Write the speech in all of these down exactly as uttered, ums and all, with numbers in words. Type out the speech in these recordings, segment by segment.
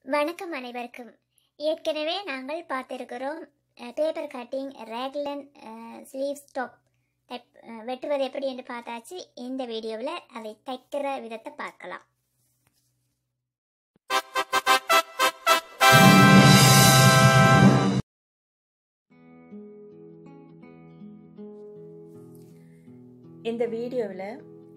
வணக்கம் அனைவருக்கும். ஏற்கனவே நாங்கள் பார்த்திருக்கிறோம் paper cutting raglan sleeves top type வெட்டுவது எப்படி என்று பார்த்தாச்சு. இந்த வீடியோவில் அதை தைக்கிற விதத்தை பார்க்கலாம். இந்த வீடியோவில்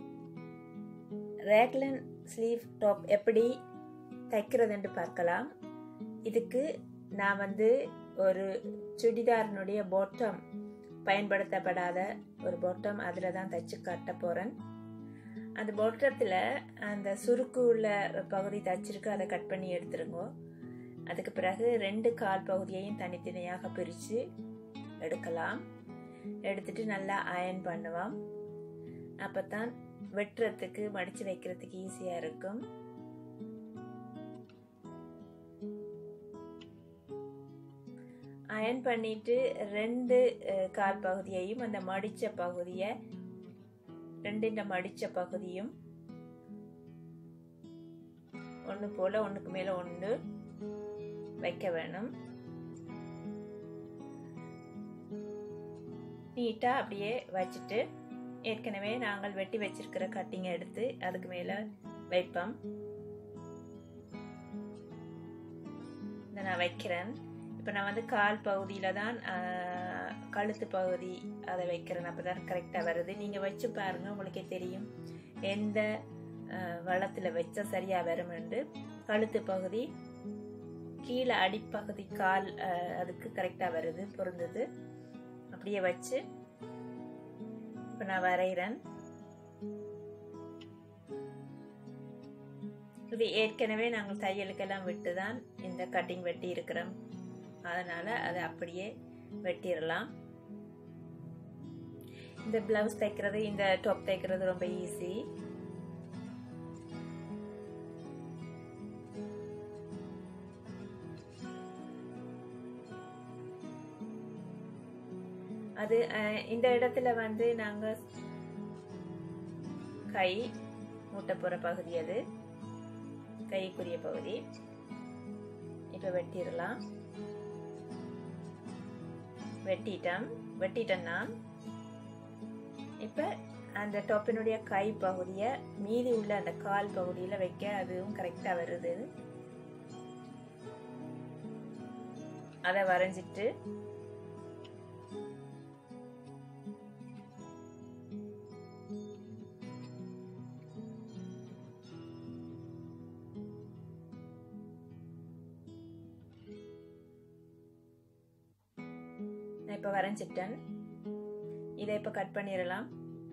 ரேக்லன் ஸ்லீவ் டாப் எப்படி தைக்கிறதுன்னு பார்க்கலாம். இதுக்கு நான் வந்து ஒரு சுடிதாரினுடைய பாட்டம், பயன்படுத்தப்படாத ஒரு பாட்டம், அதில் தான் தைச்சு காட்ட போகிறேன். அந்த பாட்டத்தில் அந்த சுருக்கு உள்ள பகுதி தைச்சிருக்கு, அதை கட் பண்ணி எடுத்துருங்க. அதுக்கு பிறகு ரெண்டு கால் பகுதியையும் தனித்தனியாக பிரித்து எடுக்கலாம். எடுத்துட்டு நல்லா அயர்ன் பண்ணுவோம். அப்போ தான் வெட்டுறதுக்கு மடித்து வைக்கிறதுக்கு ஈஸியாக இருக்கும். அயர்ன் பண்ணிட்டு ரெண்டு கால் பகுதியையும் அந்த மடித்த பகுதியை ரெண்டு இந்த மடித்த பகுதியும் ஒன்று போல் ஒன்றுக்கு மேலே ஒன்று வைக்க வேணும். நீட்டாக அப்படியே வச்சுட்டு ஏற்கனவே நாங்கள் வெட்டி வச்சிருக்கிற கட்டிங்கை எடுத்து அதுக்கு மேலே வைப்போம். இதை நான் வைக்கிறேன். இப்போ நான் வந்து கால் பகுதியில் தான் கழுத்து பகுதி அதை வைக்கிறேன். அப்போ தான் கரெக்டாக வருது. நீங்கள் வச்சு பாருங்கள், உங்களுக்கே தெரியும் எந்த வளத்தில் வச்சா சரியாக வருமென்று. கழுத்து பகுதி கீழே அடிப்பகுதி கால் அதுக்கு கரெக்டாக வருது, பொருந்தது. அப்படியே வச்சு இப்போ நான் வரைகிறேன். இது ஏற்கனவே நாங்கள் தையலுக்கெல்லாம் விட்டு தான் இந்த கட்டிங் வெட்டி இருக்கிறோம். அதனால அதை அப்படியே வெட்டிடலாம். இந்த பிளவுஸ் தைக்கிறது, இந்த டாப் தைக்கிறது ரொம்ப ஈஸி. அது இந்த இடத்துல வந்து நாங்க கை மூட்டை போற பகுதி, அது கைக்குரிய பகுதி. இப்ப வெட்டிடலாம். வெட்டிட்டேன் வெட்டிட்டேன் நான். இப்போ அந்த டாப்பினுடைய கை பகுதியை மீதி உள்ள அந்த கால் பகுதியில் வைக்க அதுவும் கரெக்டாக வருது. அதை வரைஞ்சிட்டு இப்போ வரைஞ்சிட்டேன். இதை இப்போ கட் பண்ணிடலாம்.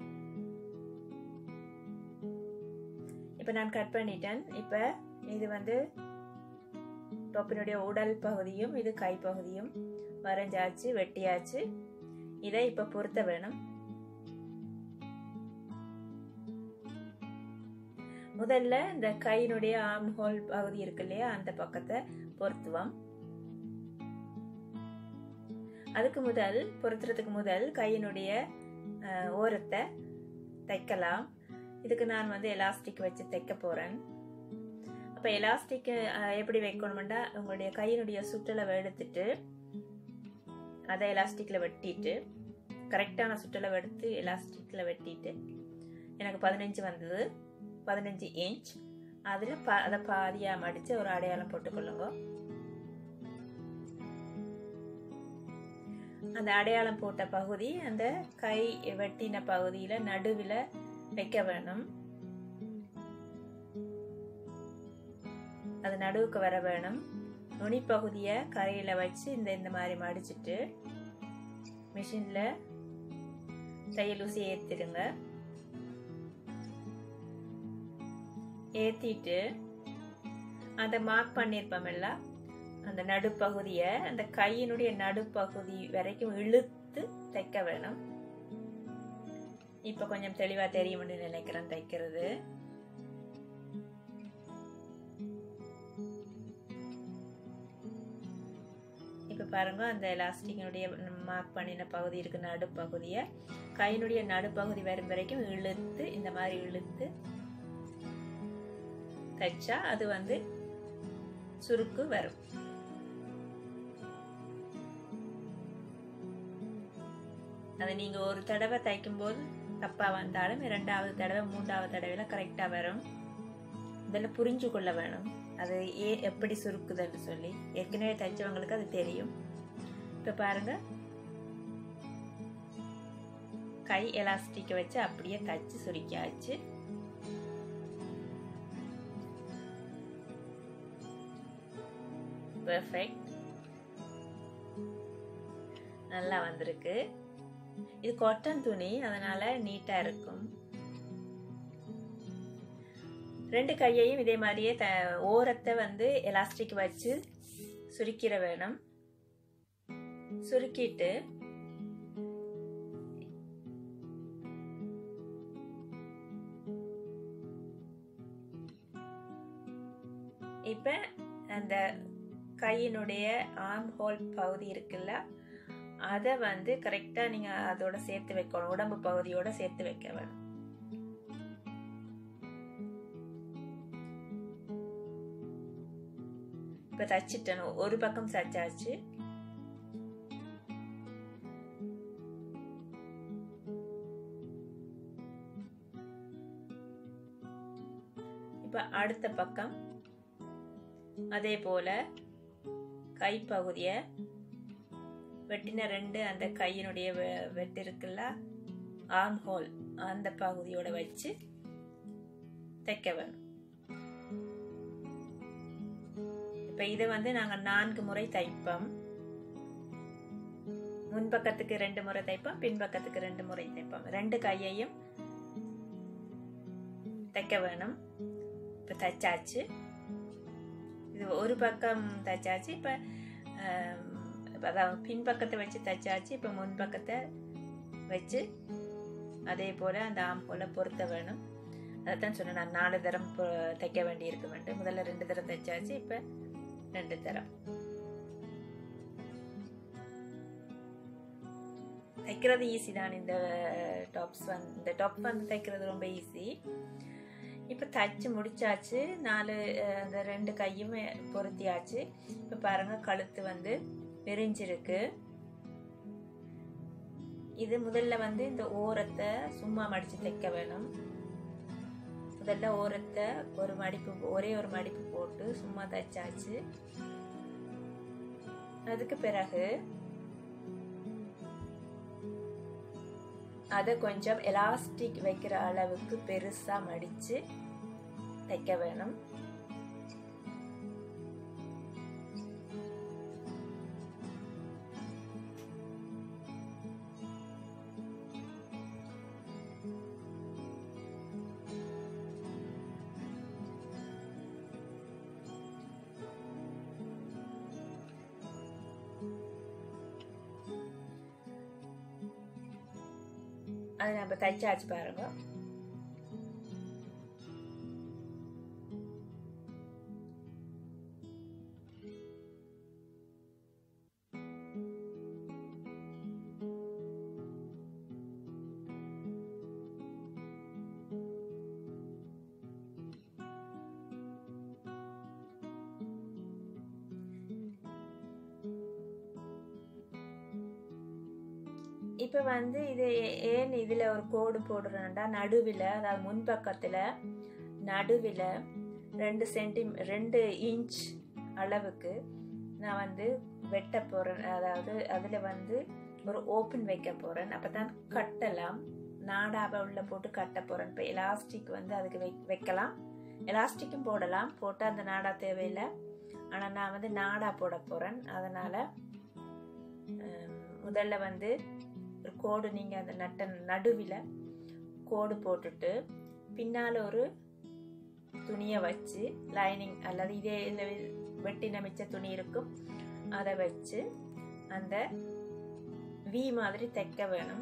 இப்போ நான் கட் பண்ணிட்டேன். இப்போ இது வந்து டாப்பினுடைய உடல் பகுதியும் இது கை பகுதியும் வரைஞ்சாச்சு, வெட்டியாச்சு. இதை இப்போ பொருத்த வேணும். முதல்ல இந்த கையினுடைய ஆர்ம் ஹோல் பகுதி இருக்கு இல்லையா, அந்த பக்கத்தை பொருத்துவோம். அதுக்கு முதல் பொருத்துறதுக்கு முதல் கையினுடைய ஓரத்தை தைக்கலாம். இதுக்கு நான் வந்து எலாஸ்டிக் வச்சு தைக்க போறேன். அப்ப எலாஸ்டிக் எப்படி வைக்கணும்னா, உங்களுடைய கையினுடைய சுற்றளவை எடுத்துட்டு அதை எலாஸ்டிக்ல வெட்டிட்டு, கரெக்டான சுற்றளவை எடுத்து எலாஸ்டிக்ல வெட்டிட்டு, எனக்கு பதினஞ்சு வந்தது, பதினஞ்சு இன்ச். அதுல பா அதை பாதியா மடிச்சு ஒரு அடையாளம் போட்டுக்கொள்ளுங்க. அந்த அடையாளம் போட்ட பகுதி அந்த கை வெட்டின பகுதியில நடுவில் வைக்க வேணும். அது நடுவுக்கு வர வேணும். நுனி பகுதியை கரையில வச்சு இந்த இந்த மாதிரி மடிச்சுட்டு மிஷின்ல தையல் ஊசி ஏத்திடுங்க. ஏத்திட்டு அதை மார்க் பண்ணிருப்போம்ல, அந்த நடுப்பகுதியை அந்த கையினுடைய நடுப்பகுதி வரைக்கும் இழுத்து தைக்க வேணும். இப்ப கொஞ்சம் தெளிவா தெரியும்னு நினைக்கிறேன் தைக்கிறது. இப்ப பாருங்க, அந்த எலாஸ்டிக்கினுடைய மார்க் பண்ணின பகுதி இருக்கு, நடுப்பகுதியை கையினுடைய நடுப்பகுதி வரும் வரைக்கும் இழுத்து இந்த மாதிரி இழுத்து தைச்சா அது வந்து சுருக்கு வரும். அது நீங்க ஒரு தடவை தைக்கும் போது தப்பா வந்தாலும் இரண்டாவது தடவை மூன்றாவது தடவைல கரெக்டா வரும். இதெல்லாம் புரிஞ்சு கொள்ள வேணும் அது ஏ எப்படி சுருக்குதுன்னு சொல்லி. ஏற்கனவே தைச்சவங்களுக்கு அது தெரியும். இப்ப பாருங்க, கை எலாஸ்டிக் வச்சு அப்படியே தைச்சு சுருக்கியாச்சு. பெர்ஃபெக்ட், நல்லா வந்திருக்கு. இது காட்டன் துணி, அதனால நீட்டா இருக்கும். ரெண்டு கையையும் இதே மாதிரியே த ஓரத்தை வந்து எலாஸ்டிக் வச்சு சுருக்கிற வேணும். சுருக்கிட்டு இப்ப அந்த கையினுடைய ஆர்ம் ஹோல் பகுதி இருக்குல்ல, அதை வந்து கரெக்டா நீங்க அதோட சேர்த்து வைக்கணும். உடம்பு பகுதியோட சேர்த்து வைக்க வேணும். இப்ப தச்சிட்டேன், ஒரு பக்கம் தச்சாச்சு. இப்ப அடுத்த பக்கம் அதே போல கைப்பகுதிய வெட்டின ரெண்டு அந்த கையினுடைய வெட்டு இருக்குல்ல, ஆர்ம் ஹோல், அந்த பகுதியோட வச்சு தைக்க வேணும். இப்ப இதை வந்து நாங்க நான்கு முறை தைப்போம். முன்பக்கத்துக்கு ரெண்டு முறை தைப்போம், பின்பக்கத்துக்கு ரெண்டு முறை தைப்போம். ரெண்டு கையையும் தைக்க வேணும். இப்ப தைச்சாச்சு. இது ஒரு பக்கம் தைச்சாச்சு. இப்ப அதாவது பின்பக்கத்தை வச்சு தைச்சாச்சு. இப்ப முன்பக்கத்தை வச்சு அதே போல அந்த ஆம் போல பொருத்த வேணும். அதைத்தான் சொன்னேன், நான் நாலு தரம் தைக்க வேண்டி இருக்க வேண்டும். முதல்ல ரெண்டு தரம் தைச்சாச்சு, இப்ப ரெண்டு தரம். தைக்கிறது ஈஸி தான். இந்த டாப்ஸ் வந்து இந்த டாப் வந்து தைக்கிறது ரொம்ப ஈஸி. இப்ப தச்சு முடிச்சாச்சு. நாலு அந்த ரெண்டு கையும் பொருத்தியாச்சு. இப்ப பாருங்க, கழுத்து வந்து விரிஞ்சிருக்கு. இது முதல்ல வந்து இந்த ஓரத்தை சும்மா மடிச்சு தைக்க வேணும். முதல்ல ஓரத்தை ஒரு மடிப்பு, ஒரே ஒரு மடிப்பு போட்டு சும்மா தைச்சாச்சு. அதுக்கு பிறகு அதை கொஞ்சம் எலாஸ்டிக் வைக்கிற அளவுக்கு பெருசா மடிச்சு தைக்க வேணும். அதை நம்ம தைச்சாச்சு பாருங்க. இப்ப வந்து இது ஏன் இதுல ஒரு கோடு போடுறேன்டா, நடுவில், அதாவது முன்பக்கத்துல நடுவில் ரெண்டு சென்டி ரெண்டு இன்ச் அளவுக்கு நான் வந்து வெட்ட போறேன். அதாவது அதுல வந்து ஒரு ஓப்பன் வைக்க போறேன். அப்பதான் கட்டலாம். நாடாவை உள்ள போட்டு கட்ட போறேன். இப்ப எலாஸ்டிக் வந்து அதுக்கு வை வைக்கலாம் எலாஸ்டிக்கும் போடலாம். போட்டா அந்த நாடா தேவையில்லை. ஆனா நான் வந்து நாடா போட போறேன். அதனால முதல்ல வந்து ஒரு கோடு, நீங்க அந்த நட்ட நடுவில் கோடு போட்டுட்டு பின்னால ஒரு துணியை வச்சு லைனிங் அல்லது இதே வெட்டி நமிச்ச துணி இருக்கும், அதை வச்சு அந்த வி மாதிரி தைக்க வேணும்.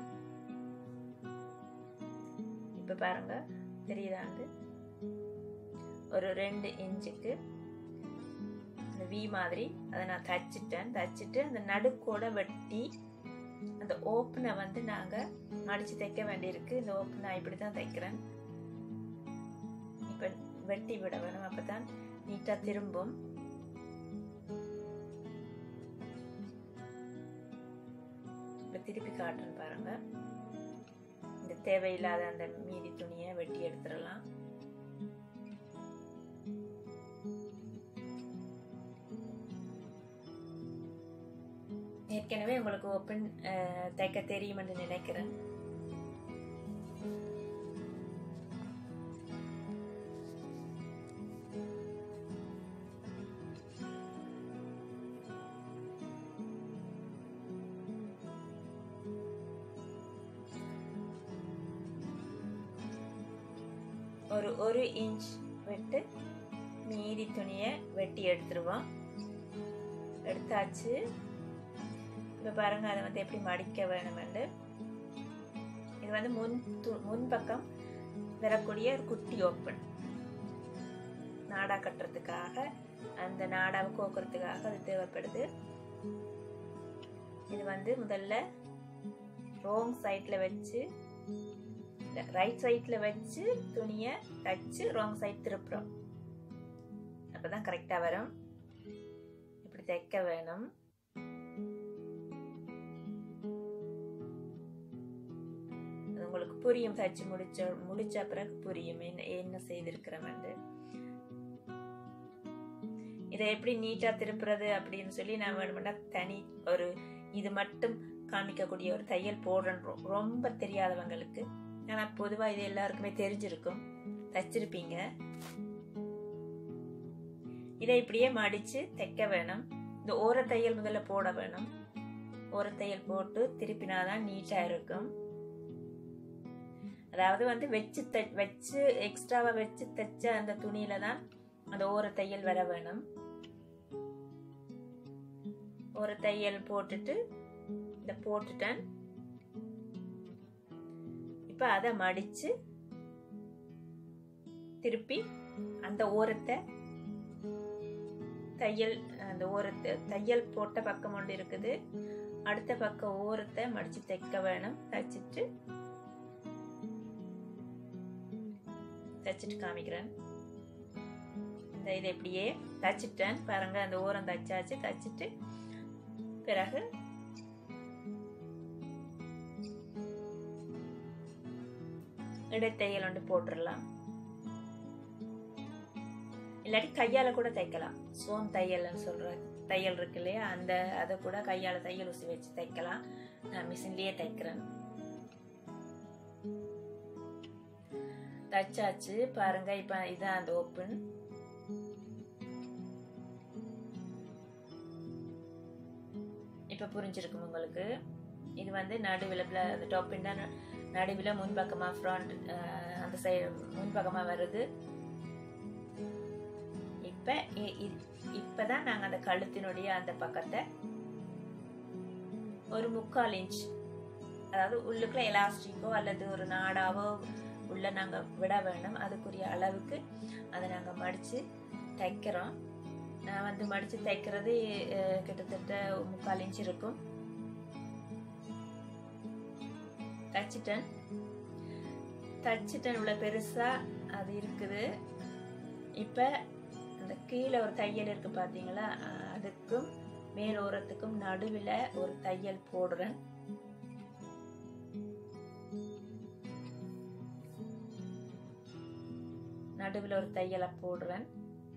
இப்ப பாருங்க, தெரியுதாண்டு ஒரு ரெண்டு இன்ச்சுக்கு அந்த வி மாதிரி அதை நான் தச்சிட்டேன். தச்சிட்டு அந்த நடுக்கோட வெட்டி அந்த ஓப்பனை வந்து நாங்க மடிச்சு தைக்க வேண்டியிருக்கு. இந்த ஓப்பன் நான் இப்படிதான் தைக்கிறேன். இப்ப வெட்டி விட வேணும், அப்பதான் நீட்டா திரும்பும். திருப்பி காட்டுறேன் பாருங்க. இந்த தேவையில்லாத அந்த மீதி துணியை வெட்டி எடுத்துடலாம். ஏற்கனவே உங்களுக்கு ஓப்பன் தைக்க தெரியும் என்று நினைக்கிறேன். ஒரு ஒரு இன்ச் விட்டு மீதி துணியை வெட்டி எடுத்துருவோம். எடுத்தாச்சு. இப்போ பாருங்க, அதை வந்து எப்படி மடிக்க வேணுமென்று. இது வந்து முன் முன்பக்கம் வரக்கூடிய ஒரு குட்டி ஓப்பன். நாடா கட்டுறதுக்காக, அந்த நாடாவை கோக்குறதுக்காக அது தேவைப்படுது. இது வந்து முதல்ல ரோங் சைட்ல வச்சு, ரைட் சைட்ல வச்சு துணியை தச்சு ராங் சைட் திருப்புறோம். அப்பதான் கரெக்டா வரும். இப்படி தைக்க வேணும். உங்களுக்கு புரியும், தச்சு முடிச்ச முடிச்ச பிறகு புரியும் என்ன என்ன செய்திருக்கிறோம். இதை எப்படி நீட்டா திருப்புறது அப்படின்னு சொல்லி நான் வேணும்னா தனி ஒரு இது மட்டும் காமிக்கக்கூடிய ஒரு தையல் போடுறேன், ரொம்ப தெரியாதவங்களுக்கு. ஆனா பொதுவா இது எல்லாருக்குமே தெரிஞ்சிருக்கும், தச்சிருப்பீங்க. இதை இப்படியே மடிச்சு தைக்க வேணும். இந்த ஓர தையல் முதல்ல போட வேணும். ஓர தையல் போட்டு திருப்பினாதான் நீட்டா இருக்கும். அதாவது வந்து வச்சு வச்சு எக்ஸ்ட்ராவா வச்சு தைச்ச அந்த துணியில தான் அந்த ஓர தையல் வர வேணும். ஒரு தையல் போட்டுட்டு இத போட்டுட்டேன். இப்ப அதை மடிச்சு திருப்பி அந்த ஓரத்தை தையல் அந்த ஓரத்தை தையல் போட்ட பக்கம் ஒன்று இருக்குது, அடுத்த பக்கம் ஓரத்தை மடிச்சு தைக்க வேணும். தைச்சிட்டு தைச்சிட்டு காமிக்கிறேன். இந்த இதை இப்படியே தைச்சிட்டேன் பாருங்க. அந்த ஓரம் தைச்சாச்சு. தைச்சிட்டு பிறகு இடைத்தையல் ஒன்று போட்டுடலாம். இல்லாட்டி கையால கூட தைக்கலாம். சோன் தையல் சொல்ற தையல் இருக்கு இல்லையா, அந்த அதை கூட கையால தையல் ஊசி வச்சு தைக்கலாம். நான் மிஷின்லயே தைக்கிறேன். தச்சாச்சு பாருங்க. இப்ப இதான் அந்த ஓப்பன். இப்ப புரிஞ்சிருக்கும் உங்களுக்கு. இது வந்து நடுவில் அந்த டாப் பின்னா நடுவில் முன்பக்கமா ஃப்ரண்ட் அந்த சைடு முன்பக்கமா வருது. இப்ப இப்பதான் நாங்க அந்த கழுத்தினுடைய அந்த பக்கத்தை ஒரு முக்கால் இன்ச், அதாவது உள்ளுக்குள்ள எலாஸ்டிக்கோ அல்லது ஒரு நாடாவோ உள்ள நாங்க விட வேணும். அதுக்குரிய அளவுக்கு அதை நாங்க மடிச்சு தைக்கிறோம். நான் வந்து மடிச்சு தைக்கிறது கிட்டத்தட்ட முக்கால் இன்ச் இருக்கும். தச்சிட்டேன் தச்சிட்டேன் இவ்வளவு பெருசா அது இருக்குது. இப்ப அந்த கீழே ஒரு தையல் இருக்கு பாத்தீங்களா, அதுக்கும் மேல் ஓரத்துக்கும் நடுவில் ஒரு தையல் போடுறேன். நடுவில் ஒரு தையலை போடுறேன்.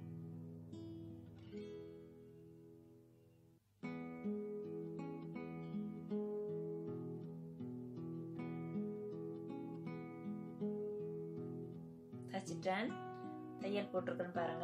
தச்சிட்டேன். தையல் போட்டிருக்கேன் பாருங்க.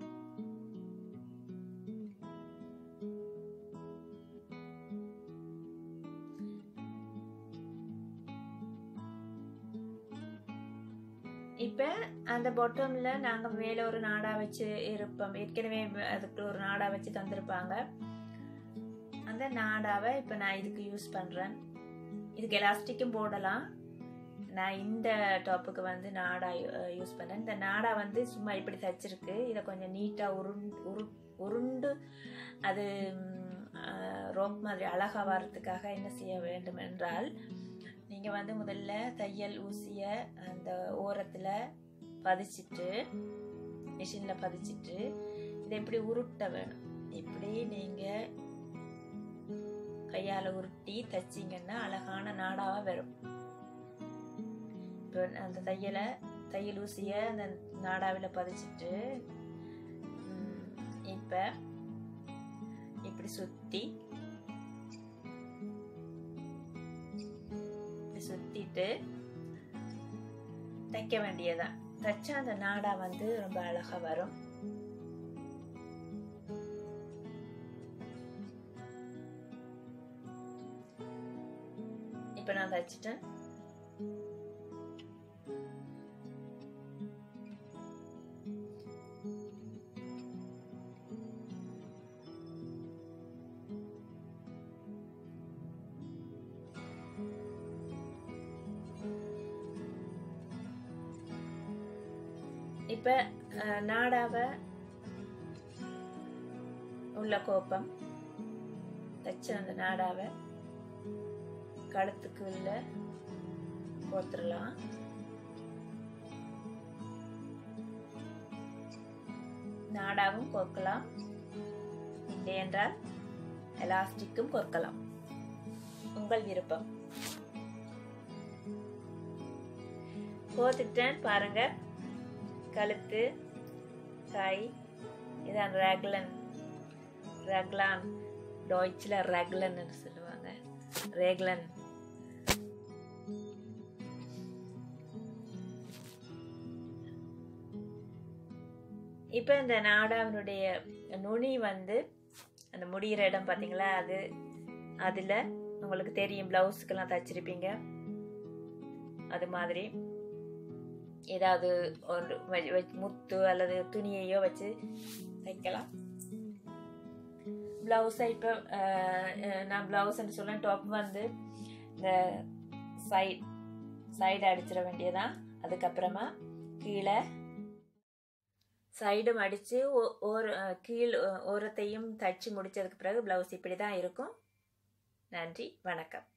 இப்ப அந்த பாட்டம்ல நாங்க மேல ஒரு நாடா வச்சு இருப்போம். ஏற்கனவே அதுக்கு ஒரு நாடா வச்சு தந்திருப்பாங்க. அந்த நாடாவை இப்ப நான் இதுக்கு யூஸ் பண்றேன். இதுக்கு எலாஸ்டிக்கும் போடலாம். நான் இந்த டாப்புக்கு வந்து நாடா யூஸ் பண்ணேன். இந்த நாடா வந்து சும்மா இப்படி தச்சிருக்கு. இதை கொஞ்சம் நீட்டா உருண்டு உருண்டு அது ரோப் மாதிரி அழகா வர்றதுக்காக என்ன செய்ய வேண்டும் என்றால், நீங்க வந்து முதல்ல தையல் ஊசிய அந்த ஓரத்துல பதிச்சிட்டு மிஷின்ல பதிச்சிட்டு இதை இப்படி உருட்ட வேணும். இப்படி நீங்க கையால் உருட்டி தைச்சிங்கன்னா அழகான நாடாவாக வரும். இப்போ அந்த தையலை தையல் ஊசியை அந்த நாடாவில் பதிச்சிட்டு இப்போ இப்படி சுற்றி இப்படி சுற்றிட்டு தைக்க வேண்டியதான். தைச்சா அந்த நாடா வந்து ரொம்ப அழகாக வரும். இப்போ நான் தைச்சிட்டேன். இப்போ நாடாவை உள்ள கோப்பம் தைச்ச அந்த நாடாவை கழுத்துக்கு உள்ள கோத்துடலாம். நாடாவும் கோர்க்கலாம், இல்லை என்றால் எலாஸ்டிக்கும் கோர்க்கலாம், உங்கள் விருப்பம். கோத்துட்டேன் பாருங்க. கழுத்து கை இதான் ரேக்லன் ரக்லான் டாய்ச்சில் ரக்லன் சொல்லுவாங்க. ரேக்லன். இப்போ இந்த நாடாவினுடைய நுனி வந்து அந்த முடிகிற இடம் பார்த்தீங்களா, அது அதில் உங்களுக்கு தெரியும், ப்ளவுஸுக்கெல்லாம் தைச்சிருப்பீங்க. அது மாதிரி ஏதாவது ஒரு முத்து அல்லது துணியையோ வச்சு தைக்கலாம். ப்ளவுஸை இப்போ நான் ப்ளவுஸ்ன்னு சொல்ல டாப் வந்து இந்த சைட் சைடு அடிச்சிட வேண்டியதான். அதுக்கப்புறமா கீழே சைடும் அடித்து ஒரு கீழ் ஓரத்தையும் தைச்சி முடித்ததுக்கு பிறகு ப்ளவுஸ் இப்படி தான் இருக்கும். நன்றி, வணக்கம்.